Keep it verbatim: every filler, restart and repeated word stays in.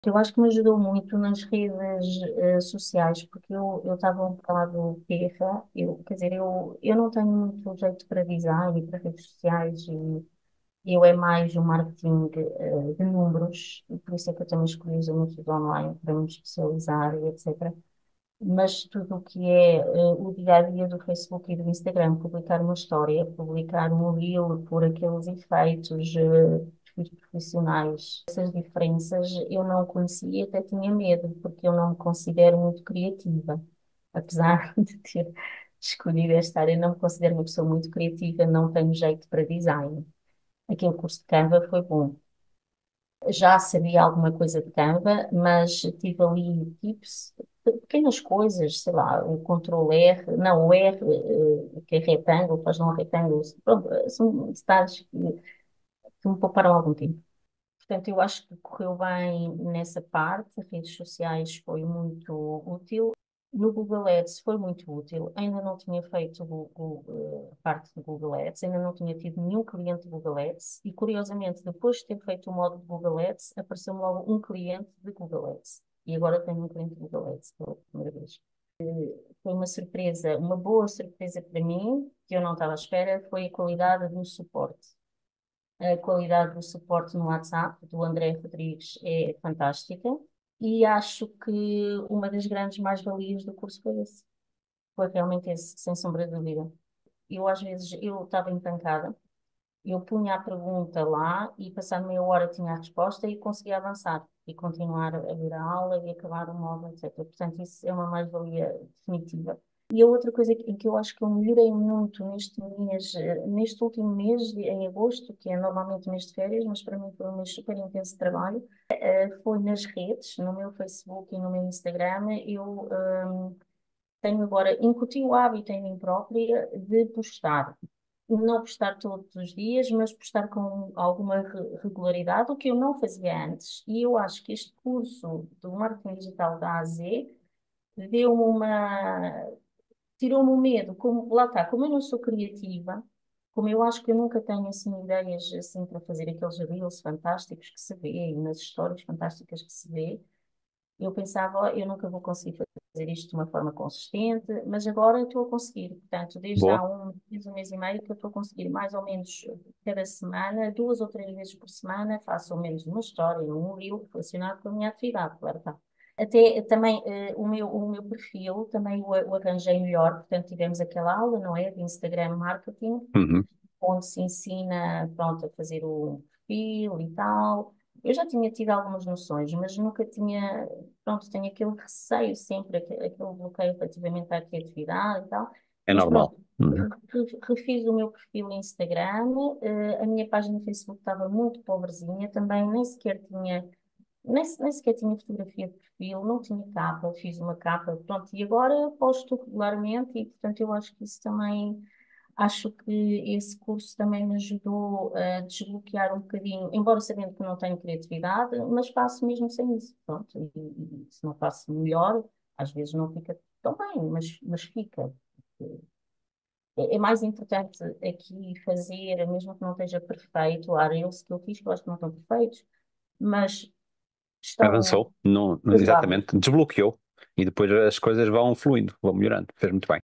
Eu acho que me ajudou muito nas redes eh, sociais, porque eu eu estava um bocado perra. Eu, quer dizer, eu, eu não tenho muito jeito para design e para redes sociais, e eu é mais o marketing eh, de números, e por isso é que eu também escolhi os anúncios online para me especializar e etcétera. Mas tudo o que é eh, o dia a dia do Facebook e do Instagram, publicar uma história, publicar um reel por aqueles efeitos eh, perfis profissionais, essas diferenças eu não conhecia e até tinha medo, porque eu não me considero muito criativa. Apesar de ter escolhido esta área, não me considero uma pessoa muito criativa, não tenho jeito para design. Aquele curso de Canva foi bom. Já sabia alguma coisa de Canva, mas tive ali tips, pequenas coisas, sei lá, o controle R, não, o R, eh, que é retângulo, faz não retângulo, pronto, são detalhes que, que me pouparam algum tempo. Portanto, eu acho que correu bem nessa parte, redes sociais foi muito útil. No Google Ads foi muito útil. Ainda não tinha feito o Google- a parte do Google Ads, ainda não tinha tido nenhum cliente de Google Ads e, curiosamente, depois de ter feito o módulo de Google Ads, apareceu-me logo um cliente de Google Ads. E agora tenho um cliente de Google Ads pela primeira vez. Foi uma surpresa, uma boa surpresa para mim, que eu não estava à espera, foi a qualidade do suporte. A qualidade do suporte no WhatsApp do André Rodrigues é fantástica e acho que uma das grandes mais-valias do curso foi esse. Foi realmente esse, sem sombra de dúvida. Eu, às vezes, eu estava entancada, eu punha a pergunta lá e, passado meia hora, tinha a resposta e conseguia avançar e continuar a vir à aula e acabar o módulo, etcétera. Portanto, isso é uma mais-valia definitiva. E a outra coisa que, que eu acho que eu melhorei muito neste mês, eh, neste último mês, de- em agosto, que é normalmente mês de férias, mas para mim foi um mês super intenso de trabalho, eh, foi nas redes, no meu Facebook e no meu Instagram. Eu hum, tenho agora, incuti o hábito em mim própria de postar. Não postar todos os dias, mas postar com alguma re- regularidade, o que eu não fazia antes. E eu acho que este curso do marketing digital da A Z deu-me uma, tirou-me o medo, como, lá está, como eu não sou criativa, como eu acho que eu nunca tenho assim ideias assim para fazer aqueles reels fantásticos que se vê e nas histórias fantásticas que se vê, eu pensava: "Oh, eu nunca vou conseguir fazer isto de uma forma consistente", mas agora eu estou a conseguir. Portanto, desde há Boa. um mês, um mês e meio que eu estou a conseguir mais ou menos cada semana, duas ou três vezes por semana, faço ao menos uma história, um reel relacionado com a minha atividade, claro está. Até também eh, o meu, o meu perfil também o, o arranjei melhor, portanto tivemos aquela aula, não é, de Instagram Marketing, Uhum. onde se ensina, pronto, a fazer o perfil e tal. Eu já tinha tido algumas noções, mas nunca tinha, pronto, tenho aquele receio sempre, aque- aquele bloqueio relativamente à criatividade e tal. É Mas normal. pronto, Uhum. re- refiz o meu perfil no Instagram, eh, a minha página no Facebook estava muito pobrezinha, também nem sequer tinha, nem, se- nem sequer tinha fotografia de perfil, não tinha capa, fiz uma capa, pronto, e agora posto regularmente e, portanto, eu acho que isso também. Acho que esse curso também me ajudou a desbloquear um bocadinho, embora sabendo que não tenho criatividade, mas faço mesmo sem isso. Pronto, e, e se não faço melhor, às vezes não fica tão bem, mas, mas fica. É, é mais importante aqui fazer, mesmo que não esteja perfeito, há reels que eu fiz que eu acho que não estão perfeitos, mas estão Avançou, não, razoáveis. exatamente, desbloqueou e depois as coisas vão fluindo, vão melhorando. Fez muito bem.